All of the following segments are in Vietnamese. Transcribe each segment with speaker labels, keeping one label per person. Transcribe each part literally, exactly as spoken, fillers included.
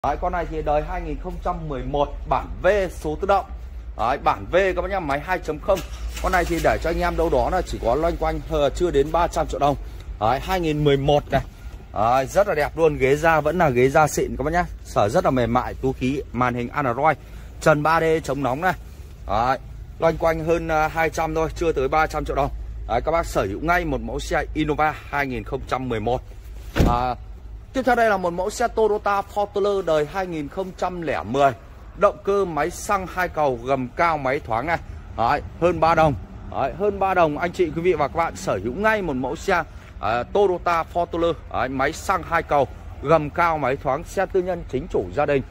Speaker 1: Đấy, con này thì đời hai nghìn không trăm mười một, bản V, số tự động. Đấy, bản V các bác nhá, máy hai chấm không. Con này thì để cho anh em đâu đó là chỉ có loanh quanh chưa đến ba trăm triệu đồng. Đấy, hai nghìn mười một này. Đấy, rất là đẹp luôn, ghế da vẫn là ghế da xịn các bác nhá. Sở rất là mềm mại, túi khí, màn hình Android, trần ba D chống nóng này. Đấy, loanh quanh hơn hai trăm thôi, chưa tới ba trăm triệu đồng. Đấy, các bác sở hữu ngay một mẫu xe Innova hai nghìn không trăm mười một. À, tiếp theo đây là một mẫu xe Toyota Fortuner đời hai nghìn không trăm lẻ mười. Động cơ máy xăng hai cầu, gầm cao, máy thoáng này. Đấy, hơn ba đồng. Đấy, hơn ba đồng anh chị quý vị và các bạn sở hữu ngay một mẫu xe uh, Toyota Fortuner. Đấy, máy xăng hai cầu, gầm cao, máy thoáng, xe tư nhân chính chủ gia đình.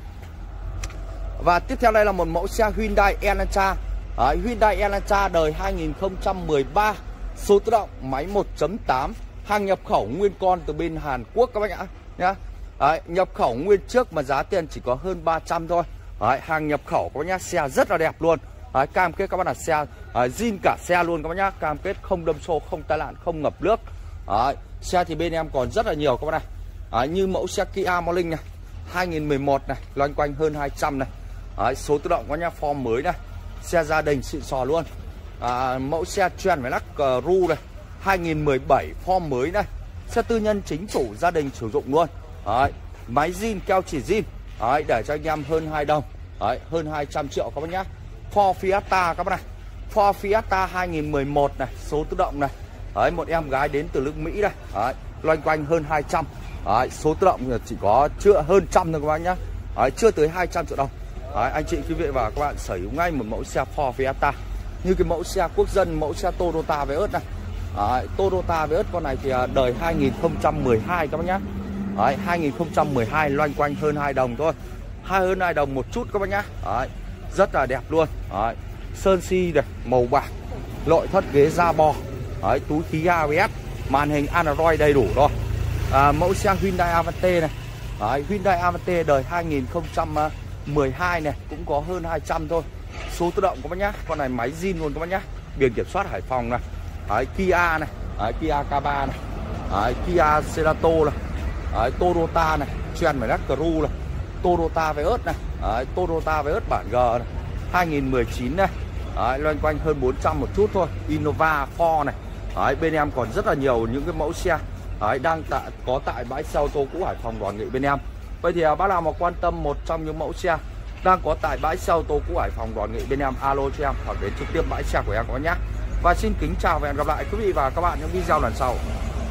Speaker 1: Và tiếp theo đây là một mẫu xe Hyundai Elantra. Đấy, Hyundai Elantra đời hai nghìn không trăm mười ba, số tự động, máy một chấm tám, hàng nhập khẩu nguyên con từ bên Hàn Quốc các bác ạ nhá. Đấy, nhập khẩu nguyên trước mà giá tiền chỉ có hơn ba trăm thôi. Đấy, hàng nhập khẩu các bác nhá, xe rất là đẹp luôn. Đấy, cam kết các bác là xe zin cả xe luôn các bác nhá, cam kết không đâm xô, không tai nạn, không ngập nước. Đấy, xe thì bên em còn rất là nhiều các bác này. Đấy, như mẫu xe Kia Morning này, hai nghìn mười một này, loanh quanh hơn hai trăm này. Đấy, số tự động các bác nhá, form mới này, xe gia đình xịn sò luôn. À, mẫu xe Trend với lắc uh, ru này, hai nghìn mười bảy, form mới này, xe tư nhân chính chủ gia đình sử dụng luôn. Đấy, máy zin, keo chỉ zin. Đấy, để cho anh em hơn hai đồng. Đấy, hơn hai trăm triệu các bác nhá. Ford Fiesta các bác này, Ford Fiesta hai nghìn mười một này, số tự động này. Đấy, một em gái đến từ nước Mỹ đây. Đấy, loanh quanh hơn hai trăm. Đấy, số tự động chỉ có chưa hơn trăm thôi các bác nhá. Đấy, chưa tới hai trăm triệu đồng. Đấy, anh chị quý vị và các bạn sở hữu ngay một mẫu xe Ford Fiesta. Như cái mẫu xe quốc dân, mẫu xe Toyota Vios này. Đấy, Toyota Vios con này thì đời hai nghìn không trăm mười hai các bác nhá. Đấy, hai nghìn không trăm mười hai, loanh quanh hơn hai đồng thôi. Hai hơn hai đồng một chút các bác nhá. Đấy, rất là đẹp luôn. Đấy, sơn si này, màu bạc, nội thất ghế da bò. Đấy, túi khí a bê ét, màn hình Android đầy đủ rồi. À, mẫu xe Hyundai Avante này. Đấy, Hyundai Avante đời hai nghìn không trăm mười hai này, cũng có hơn hai trăm thôi. Số tự động các bác nhá. Con này máy zin luôn các bác nhá. Biển kiểm soát Hải Phòng này. Đấy, Kia này. Đấy, Kia K ba này. Đấy, Kia Cerato này. Đấy, Toyota này, Trend với lắc ru này, Toyota Vios này. Đấy, Toyota Vios bản G này, hai nghìn mười chín này. Đấy, loanh quanh hơn bốn trăm một chút thôi. Innova Ford này. Đấy, bên em còn rất là nhiều những cái mẫu xe. Đấy, đang tại, có tại bãi xe ô tô cũ Hải Phòng Đoàn Nghị bên em. Vậy thì bác nào mà quan tâm một trong những mẫu xe đang có tại bãi xe ô tô cũ Hải Phòng Đoàn Nghị bên em, alo cho em hoặc đến trực tiếp bãi xe của em các bác nhé. Và xin kính chào và hẹn gặp lại quý vị và các bạn những video lần sau.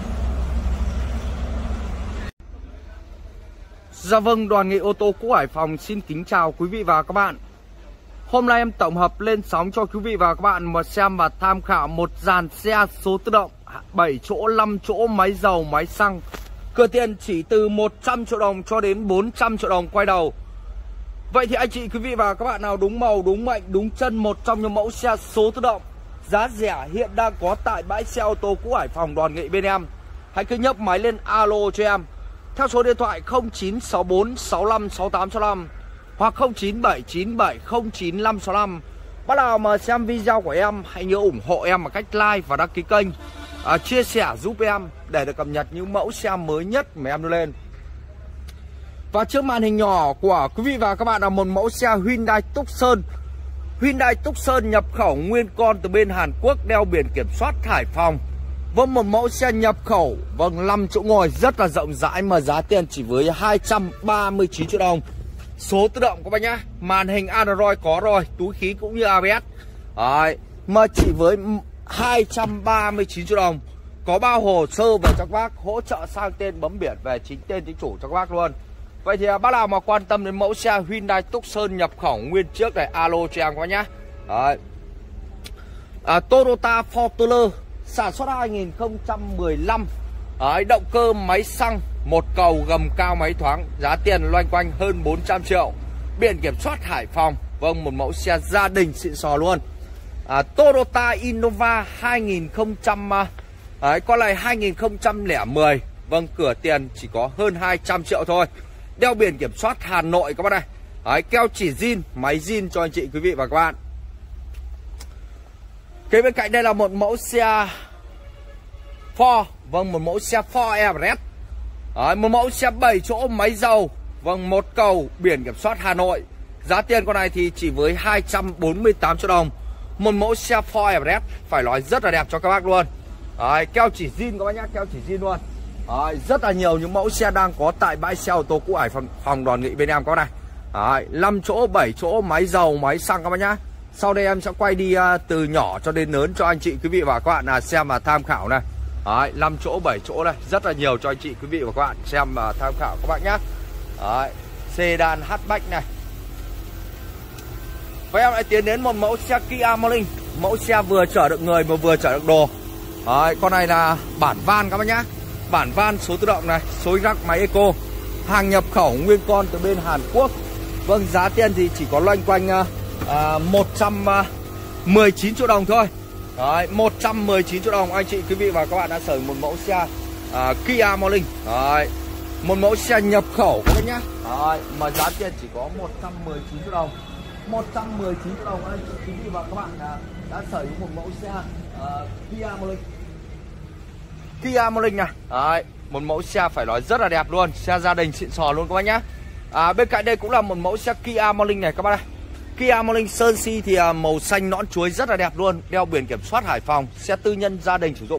Speaker 1: Dạ vâng, Đoàn Nghị ô tô cũ Hải Phòng xin kính chào quý vị và các bạn. Hôm nay em tổng hợp lên sóng cho quý vị và các bạn mà xem và tham khảo một dàn xe số tự động bảy chỗ, năm chỗ, máy dầu, máy xăng. Cửa tiền chỉ từ một trăm triệu đồng cho đến bốn trăm triệu đồng quay đầu. Vậy thì anh chị quý vị và các bạn nào đúng màu, đúng mệnh, đúng chân một trong những mẫu xe số tự động giá rẻ hiện đang có tại bãi xe ô tô cũ Hải Phòng Đoàn Nghị bên em, hãy cứ nhấc máy lên alo cho em theo số điện thoại không chín sáu bốn sáu lăm sáu tám sáu lăm hoặc không chín bảy chín bảy không chín năm sáu lăm. Bắt đầu mà xem video của em hãy nhớ ủng hộ em bằng cách like và đăng ký kênh, à, chia sẻ giúp em để được cập nhật những mẫu xe mới nhất mà em đưa lên. Và trước màn hình nhỏ của quý vị và các bạn là một mẫu xe Hyundai Tucson. Hyundai Tucson nhập khẩu nguyên con từ bên Hàn Quốc, đeo biển kiểm soát Hải Phòng. Vâng, một mẫu xe nhập khẩu, vâng, năm chỗ ngồi rất là rộng rãi mà giá tiền chỉ với hai trăm ba mươi chín triệu đồng. Số tự động các bác nhá, màn hình Android có rồi, túi khí cũng như a bê ét. Đấy, mà chỉ với hai trăm ba mươi chín triệu đồng. Có bao hồ sơ về cho các bác, hỗ trợ sang tên bấm biển về chính tên chính chủ cho các bác luôn. Vậy thì bác nào mà quan tâm đến mẫu xe Hyundai Tucson nhập khẩu nguyên chiếc này, alo cho em các bác nhá. Đấy. À, Toyota Fortuner sản xuất hai nghìn không trăm mười lăm. Đấy, động cơ máy xăng một cầu, gầm cao, máy thoáng, giá tiền loanh quanh hơn bốn trăm triệu. Biển kiểm soát Hải Phòng. Vâng, một mẫu xe gia đình xịn sò luôn. À, Toyota Innova hai nghìn không trăm. Đấy, con này hai nghìn không trăm lẻ mười. Vâng, cửa tiền chỉ có hơn hai trăm triệu thôi. Đeo biển kiểm soát Hà Nội các bác này. Đấy, keo chỉ zin, máy zin cho anh chị quý vị và các bạn. Kế bên cạnh đây là một mẫu xe Ford. Vâng, một mẫu xe Ford Everest. Đấy, một mẫu xe bảy chỗ, máy dầu, Vâng, một cầu biển kiểm soát Hà Nội. Giá tiền con này thì chỉ với hai trăm bốn mươi tám triệu đồng. Một mẫu xe Ford Everest phải nói rất là đẹp cho các bác luôn. Đấy, keo chỉ zin các bác nhá, keo chỉ zin luôn. Đấy, rất là nhiều những mẫu xe đang có tại bãi xe ô tô cũ Hải Phòng, phòng Đoàn Nghị bên em có này. Đấy, năm chỗ, bảy chỗ, máy dầu, máy xăng các bác nhá. Sau đây em sẽ quay đi uh, từ nhỏ cho đến lớn cho anh chị quý vị và các bạn là xem mà tham khảo này. Đấy, năm chỗ, bảy chỗ này, rất là nhiều cho anh chị quý vị và các bạn xem mà tham khảo các bạn nhá. Đấy, sedan hatchback này. Và em lại tiến đến một mẫu xe Kia Morning, mẫu xe vừa chở được người mà vừa chở được đồ. Đấy, con này là bản van các bác nhá. Bản van số tự động này, số rắc máy eco. Hàng nhập khẩu nguyên con từ bên Hàn Quốc. Vâng, giá tiền thì chỉ có loanh quanh uh, một trăm mười chín triệu đồng thôi. Đấy, một trăm mười chín triệu đồng anh chị quý vị và các bạn đã sở hữu một mẫu xe uh, Kia Morning. Đấy, một mẫu xe nhập khẩu các bác nhá. Đấy, mà giá tiền chỉ có một trăm mười chín triệu đồng. một trăm mười chín triệu đồng anh chị quý vị và các bạn đã, đã sở hữu một mẫu xe uh, Kia Morning. Kia Morning này. Đấy, một mẫu xe phải nói rất là đẹp luôn, xe gia đình xịn sò luôn các bác nhá. À, bên cạnh đây cũng là một mẫu xe Kia Morning này các bác này. Kia Morning sơn si thì màu xanh nõn chuối rất là đẹp luôn, đeo biển kiểm soát Hải Phòng, xe tư nhân gia đình sử dụng.